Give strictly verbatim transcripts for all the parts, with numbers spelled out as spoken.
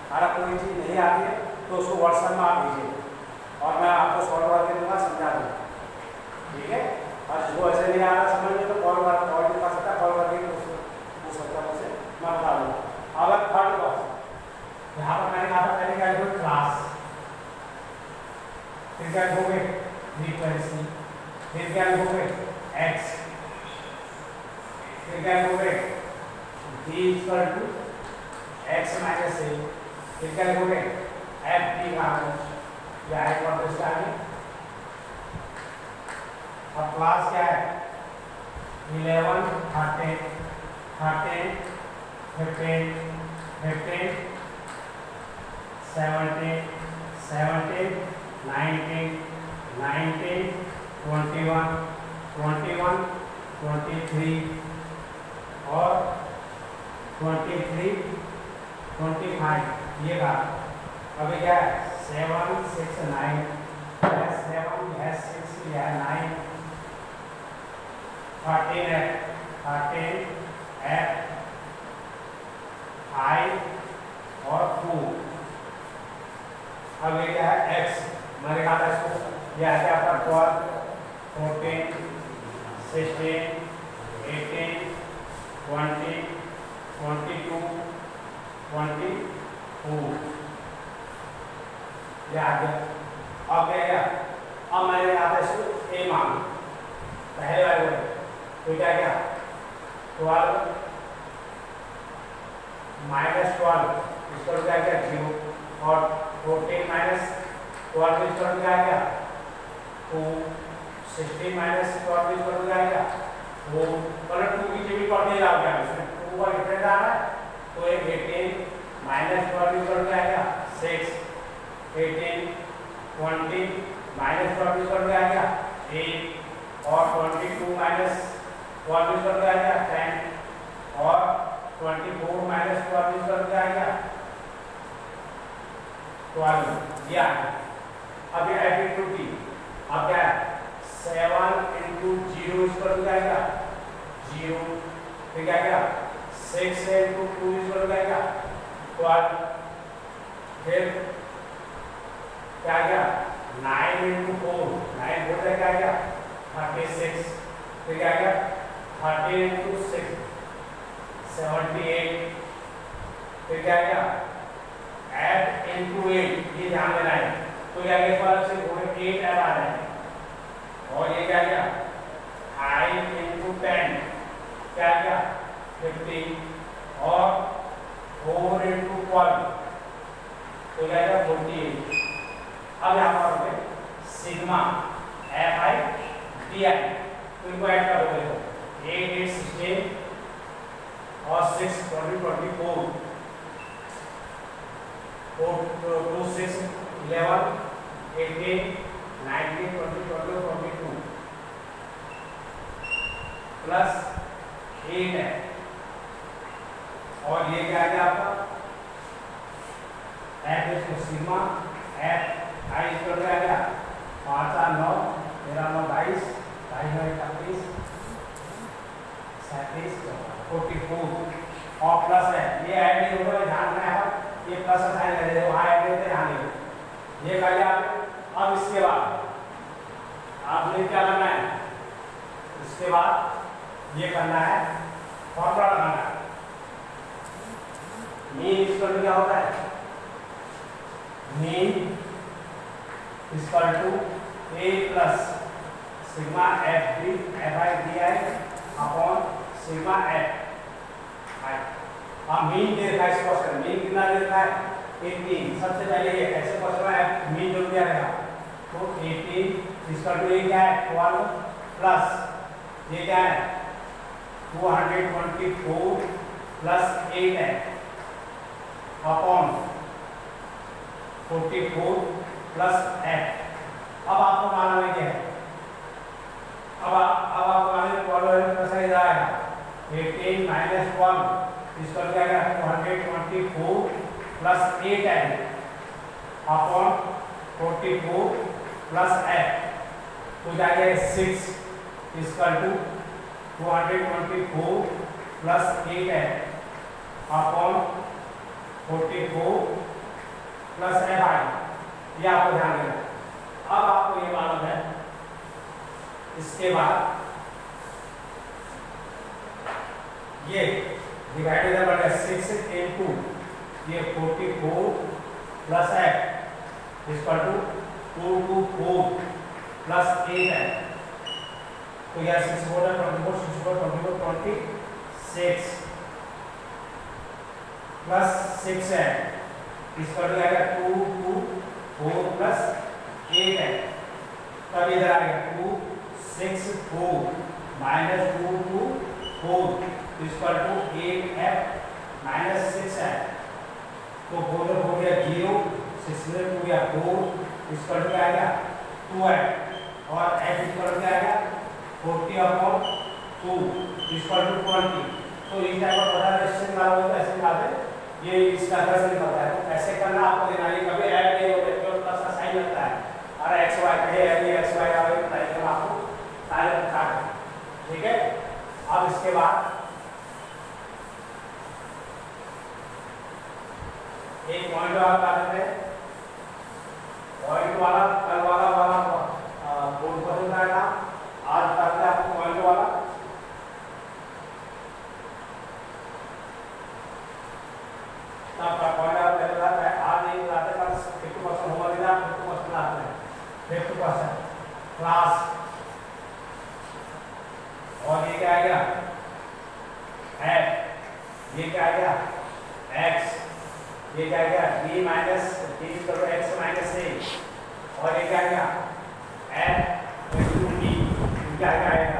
अगर कोई चीज़ नहीं आती है तो उसको व्हाट्सएप में आप भेजिए और मैं आपको सॉल्व करके दूंगा, समझा दूँगा, ठीक है। और जो ऐसे नहीं आ रहा समझ में तो कॉल कर कॉल भी कर सकता है, कॉल करके उसको पूछ सकता है मुझसे, मैं बता दूँगा। अब थर्ड क्लास यहाँ पर मैंने कहा था पहले क्या लिखो क्लास, फिर क्या लिखोगे फ्रीक्वेंसी, फिर क्या लिखोगे एक्स, फिर क्या लिखोगे v equal to x minus a, फिर क्या लिखोगे एफ टी का या एक और इसका आगे। अब क्लास क्या है eleven, thirteen, thirteen, fifteen, fifteen, seventeen, seventeen, nineteen, nineteen, twenty one, twenty one, twenty three और ट्वेंटी थ्री, ट्वेंटी फाइव, ये कहा। अभी क्या है सेवन, सिक्स, नाइन, यह सेवन, यह सिक्स, यह नाइन, थर्टीन है, थर्टीन, एफ, फाइव और टू। अब ये क्या है एक्स, मैंने कहा था इसको, यह है आपका twelve, fourteen, sixteen, eighteen, twenty, twenty two, twenty four, यह आ गया। अब क्या गया, अब मैंने कहा था इसको ए मान पहले वाले को, तो क्या गया ट्वेल्व माइनस ट्वेल्व इसको क्या गया जीरो और फोर्टीन माइनस ट्वेल्व इसको क्या गया टू, सिक्सटीन माइनस ट्वेल्व इसको क्या गया वो, मतलब टू की जगह पर नहीं आ गया, इसमें टू का डिफरेंस आ रहा है तो एक एटीन माइनस ट्वेल्व इसको क्या गया six, eighteen, twenty minus twelve इसको क्या गया एट और ट्वेंटी टू माइनस ट्वेल्व इसको क्या गया टेन और ट्वेंटी फोर माइनस ट्वेल्व इसको क्या गया ट्वेल्व, ये आ गया। अब ये एटीट्यूटी, अब क्या है सेवन इंटू जीरो इसको क्या गया जीरो, फिर क्या गया सिक्स इंटू टू इसको क्या गया ट्वेल्व, फिर क्या गया nine into four, nine four क्या गया थर्टी सिक्स, फिर क्या गया thirty into six seventy eight, फिर क्या गया एट इंटू एट, ये ध्यान देना है, तो क्या गया पर से थोड़े एट ऐड आ रहे हैं और ये क्या गया फाइव इंटू टेन क्या गया फिफ्टी और फोर इंटू ट्वेल्व तो क्या गया फोर्टी एट। अब यहाँ पर sigma F I D I, तो इनको ऐड करोगे तो एट एट सिक्सटीन और six twenty twenty four, four two six eleven, eighteen, nineteen, twenty twenty twenty two plus eight है और ये क्या है आपका एफ इसको सिग्मा एफ आई इसको क्या गया पाँच आठ नौ, तेरह नौ बाईस, बाईस नौ इकतीस, सैंतीस, फोर्टी फोर और प्लस है, ये ऐड नहीं होगा ध्यान में है, ये प्लस साइन लगे थे वहाँ ऐड नहीं होते ध्यान नहीं, ये कर लिया आपने। अब इसके बाद आपने क्या करना है, इसके बाद ये करना है फॉर्मूला लगाना है, मीन इक्वल क्या होता है mean equal to A plus sigma F D F I D I upon sigma F I. अब मीन दे रखा है इस क्वेश्चन, मीन कितना दे रखा है एटीन, सबसे पहले ये ऐसे क्वेश्चन में मीन जो दिया रहेगा तो एटीन इक्वल टू ये क्या है ट्वेल्व प्लस ये क्या है two hundred twenty four plus eight है upon forty four plus eight. अब आपको मालूम है क्या है, अब आप अब आपको मालूम है ट्वेल्व कैसे इधर आएगा एटीन माइनस ट्वेल्व इसका क्या है two hundred twenty four plus eight है upon forty four plus eight तो जाएगा सिक्स इसका two two hundred twenty four plus eight है upon forty four plus F I, ये आपको ध्यान देना। अब आपको ये मालूम है, इसके बाद ये डिवाइडेड बाय सिक्स इनटू ये forty four plus F equal to two two four plus eight है, तो यह सिक्स फोर है twenty four, six four twenty four twenty six plus six है इक्वल टू आएगा two two four plus eight है, तब इधर आएगा two six four minus two two four equal to eight F minus six है, तो four हो गया जीरो, सिक्स में टू या फोर इक्वल टू आएगा टू है, और एफ इक्वल टू आएगा forty upon two equal to twenty. तो इस टाइप का पता रेशियो निकाला हो तो ऐसे निकालते, ये इसका तरह से निकलता है। तो ऐसे करना आपको देना, ये कभी ऐड नहीं होता, केवल प्लस का साइन लगता है, और एक्स वाई कहे ऐड एक्स वाई आ गए तो आपको सारे बता दें, ठीक है। अब इसके बाद एक पॉइंट वाला कर देते हैं, पॉइंट वाला कल वाला वाला बोर्ड पर होता है काम, आज करते हैं आपको पॉइंट वाला। तब का पॉइंट आप पहले बताते हैं, आज नहीं बताते, कल फिफ्टी परसेंट होगा देना, फिफ्टी परसेंट आते हैं, फिफ्टी परसेंट क्लास। और ये क्या आएगा एफ, ये क्या आएगा एक्स, ये क्या आएगा D minus D equal to x minus A, और ये क्या आएगा एफ इनटू डी, क्या क्या आएगा।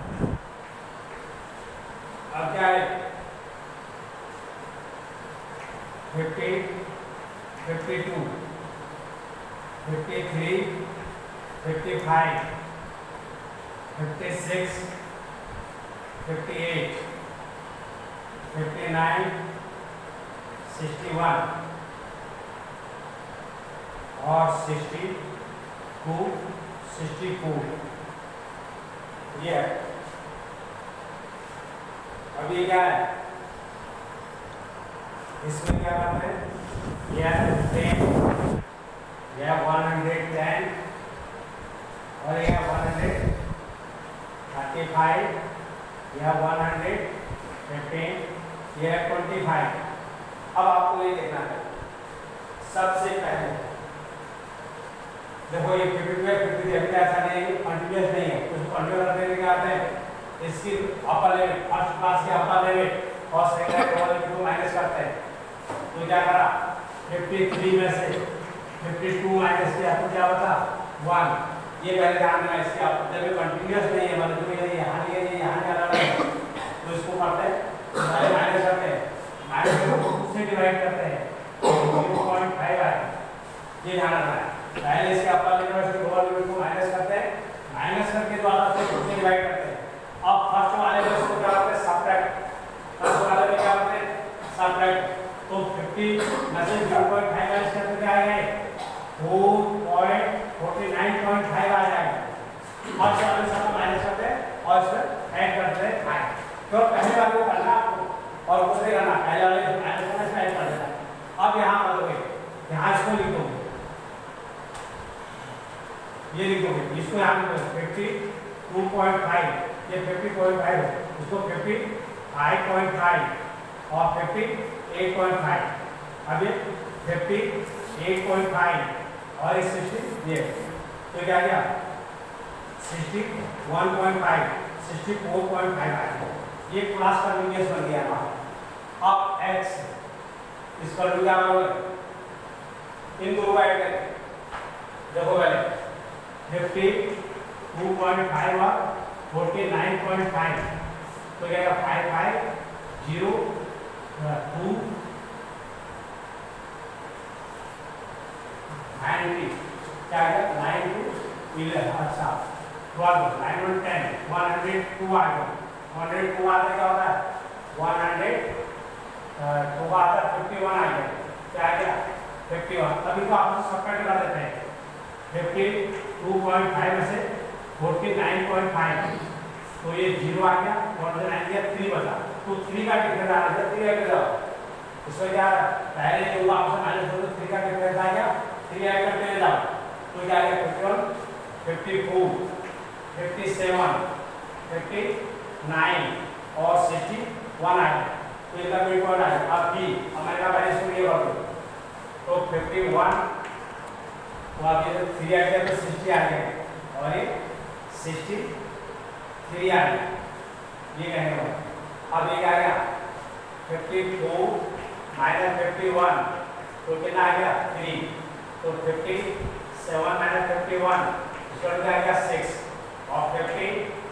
अब क्या है fifty, fifty two, fifty three, fifty five, fifty six, fifty eight, fifty nine, sixty one और सिक्सटी टू, सिक्सटी फोर, ये है। अब ये क्या है, इसमें क्या करते हैं, यह टेन, यह वन हंड्रेड टेन, और यह वन हंड्रेड थर्टी फाइव, यह वन हंड्रेड फिफ्टीन, यह ट्वेंटी फाइव। अब आपको ये देखना है, सबसे पहले देखो ये फिफ्टी टू है, फिफ्टी थ्री अभी ऐसा नहीं है, कंटिन्यूअस नहीं है, कुछ कंटिन्यूअस रखने के आते हैं, इसकी अपर लिमिट फर्स्ट क्लास की अपर लिमिट और सेकंड लिमिट को माइनस करते हैं। तो क्या करा, फिफ्टी थ्री में से फिफ्टी टू माइनस किया तो क्या बचा वन। ये पहले ध्यान देना, इसके अपर लिमिट कंटिन्यूअस नहीं है, मतलब जो ये यहाँ ये ये यहाँ नहीं आ रहा है, तो इसको करते हैं पहले माइनस करते हैं, माइनस को से डिवाइड करते हैं, ज़ीरो पॉइंट फाइव आएगा, ये ध्यान रखना है। पहले इसके अपर लिमिट और इसके लोअर लिमिट को माइनस करते हैं, माइनस करके द्वारा से खुद से डिवाइड करते हैं। अब फर्स्ट वाले में इसको क्या करते हैं सबट्रैक्ट, फर्स्ट वाले में क्या करते हैं सबट्रैक्ट, तो फिफ्टी में से ज़ीरो पॉइंट फाइव माइनस करते क्या आएगा four point forty nine point five आ जाएगा। फर्स्ट वाले से माइनस करते हैं और इसमें ऐड करते हैं फाइव। तो पहले वाले को करना आपको और कुछ नहीं करना, पहले वाले को माइनस करना इसमें ऐड कर देना। अब यहाँ करोगे, यहाँ इसको लिख दोगे, ये लिखोगे, इसको यहाँ लिखोगे फिफ्टी टू पॉइंट फाइव, ये फिफ्टी पॉइंट फाइव है, इसको फिफ्टी फाइव पॉइंट फाइव और फिफ्टी एट पॉइंट फाइव। अब ये फिफ्टी एट पॉइंट फाइव और इस सिक्सटी, ये तो क्या गया sixty one point five, sixty four point five आएगा। ये क्लास का यूनियस बन गया हमारा। अब x इस पर क्या करोगे, इन दोनों को ऐड करें, देखो पहले फिफ्टी टू पॉइंट फाइव और फोर्टी नाइन पॉइंट फाइव, तो क्या आएगा five five zero two ninety, क्या आएगा नाइन टू इलेवन, अच्छा twelve, nine one ten, one hundred two आएगा, वन हंड्रेड टू आता क्या होता है वन हंड्रेड टू आता फिफ्टी वन आएगा, क्या आएगा फिफ्टी वन। अभी तो आप सबट्रैक्ट कर देते हैं, फिफ्टी टू पॉइंट फाइव में से फोर्टी नाइन पॉइंट फाइव, तो ये जीरो आ गया और नाइन गया थ्री बचा, तो थ्री का डिफरेंस आ रहा है, थ्री लेके जाओ इसमें क्या पहले जो आपसे माइनस हो तो थ्री का डिफरेंस आएगा क्या है fifty one, fifty four, fifty seven, fifty nine और सिक्सटी वन आ गया। तो इनका कोई पॉइंट आएगा। अब बी हमारे का पहले इसको ये कर दो तो फिफ्टी वन, तो अब ये थ्री आ गया तो सिक्सटी आ गया और ये सिक्सटी थ्री आ गया। ये कहने का अब ये क्या आ गया fifty four minus fifty one तो कितना आ गया थ्री, तो fifty seven minus fifty one इसका क्या आ गया सिक्स और fifty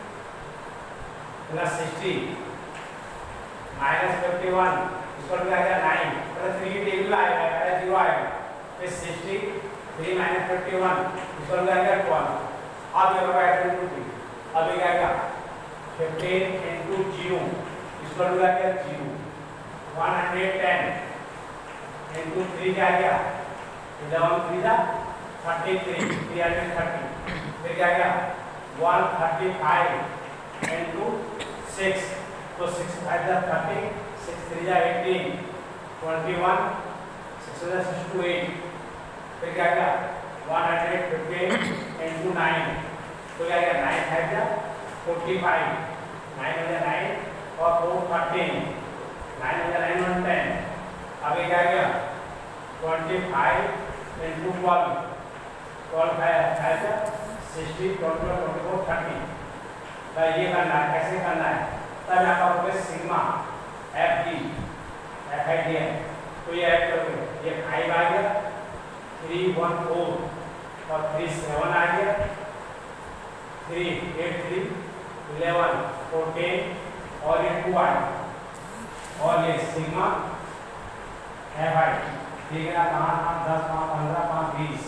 plus sixty minus fifty one इसका क्या आ गया नाइन, मतलब थ्री की टेबल आएगा पहले जीरो आएगा, फिर sixty three minus fifty one इसका क्या आ गया ट्वेल्व। अब ये होगा इनटू थ्री, अब ये क्या आ गया फिफ्टीन इनटू जीरो इसका क्या आ गया zero, one hundred ten into three क्या आ गया इलेवन थ्री जा thirty three, three hundred thirty, फिर क्या आ गया one thirty five into six तो सिक्स फाइव जा थर्टी, सिक्स थ्री जा एटीन, ट्वेंटी वन, सिक्स जा सिक्स टू एट, फिर क्या आ गया one hundred fifteen into nine तो क्या आ गया नाइन फाइव जा फोर्टी फाइव, नाइन हो गया नाइन और फोर थर्टीन, नाइन हो गया नाइन वन टेन, अब ये क्या आ गया twenty five into twelve, twelve five five जा sixty, twenty one, twenty four, thirty. तो ये करना है, कैसे करना है तब यहाँ पर होगा sigma F D F I D है तो ये ऐड करोगे ये फाइव आ गया, थ्री वन फोर और थ्री सेवन आ गया, three eight three eleven fourteen और ये टू आ गया और ये सिग्मा एफ आई ठीक है ना पाँच पाँच दस पाँच पंद्रह पाँच बीस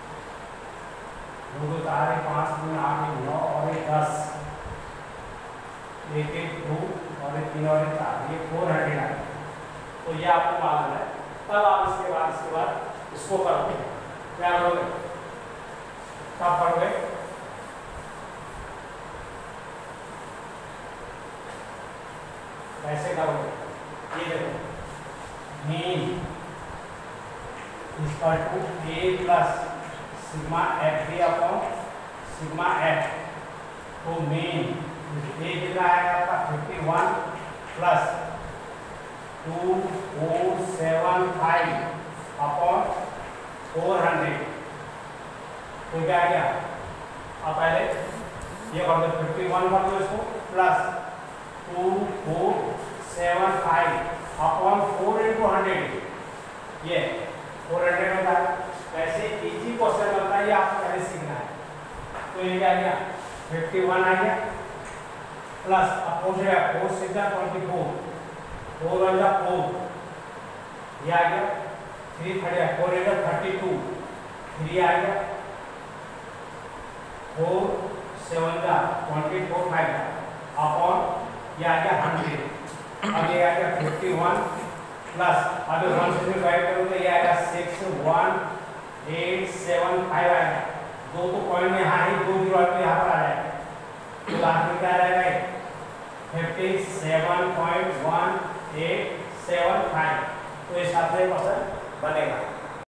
दो दो चार एक पाँच तीन आठ एक नौ और एक दस, एक एक दो और एक तीन और एक चार, ये फोर हंड्रेड है। तो ये आपको मालूम है। तब आप इसके बाद इसके बाद इसको करोगे क्या करोगे कब पढ़ोगे कैसे करोगे ये देखो mean equal to A plus sigma F D upon sigma F, तो मीन ए कितना आएगा आपका fifty one plus two four seven five upon four hundred तो क्या आ गया अब पहले ये कर दो फिफ्टी वन कर दो इसको plus two four seven five upon four into hundred, ये फोर हंड्रेड होता है। वैसे इजी क्वेश्चन होता है ये आपको पहले सीखना है। तो ये क्या आ गया फिफ्टी वन आ गया प्लस अब फोर से फोर सिक्स जा ट्वेंटी फोर, फोर वन जा फोर ये आ गया, थ्री थर्टी फोर एट जा थर्टी टू, थ्री आ गया, फोर सेवन जा ट्वेंटी फोर फाइव जा अपॉन ये आ गया हंड्रेड। अब ये आ गया फिफ्टी वन प्लस अब वन से डिवाइड करोगे ये आएगा six one eight seven five आएगा, दो तो पॉइंट में यहाँ ही दो जीरो यहाँ पर आ जाएगा तो लास्ट में क्या रहेगा fifty seven point one eight seven five तो इस हिसाब से क्वेश्चन बनेगा।